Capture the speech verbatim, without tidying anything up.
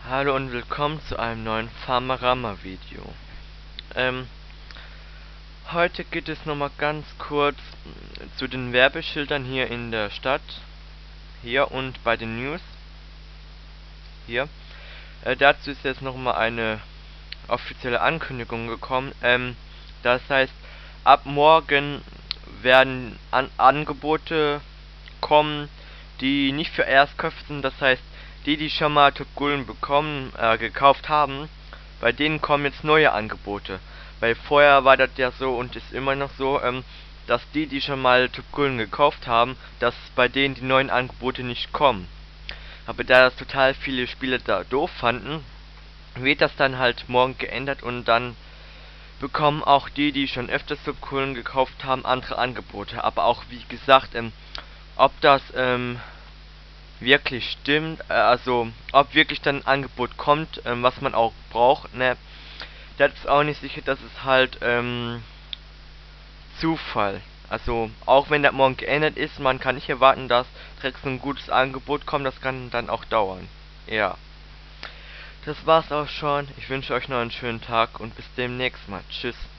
Hallo und willkommen zu einem neuen Farmerama Video. Ähm, heute geht es nochmal ganz kurz mh, zu den Werbeschildern hier in der Stadt. Hier und bei den News. Hier. Äh, dazu ist jetzt nochmal eine offizielle Ankündigung gekommen. Ähm, das heißt, ab morgen werden An Angebote kommen, die nicht für Erstkäufer sind. Das heißt, die, die schon mal Topgulden bekommen, äh, gekauft haben, bei denen kommen jetzt neue Angebote. Weil vorher war das ja so und ist immer noch so, ähm, dass die, die schon mal Topgulden gekauft haben, dass bei denen die neuen Angebote nicht kommen. Aber da das total viele Spieler da doof fanden, wird das dann halt morgen geändert und dann bekommen auch die, die schon öfters Subcoin gekauft haben, andere Angebote. Aber auch wie gesagt, ähm, ob das ähm, wirklich stimmt, äh, also ob wirklich dann ein Angebot kommt, ähm, was man auch braucht, ne, das ist auch nicht sicher, das ist halt ähm, Zufall. Also auch wenn das morgen geändert ist, man kann nicht erwarten, dass direkt so ein gutes Angebot kommt, das kann dann auch dauern. Ja. Das war's auch schon. Ich wünsche euch noch einen schönen Tag und bis demnächst mal. Tschüss.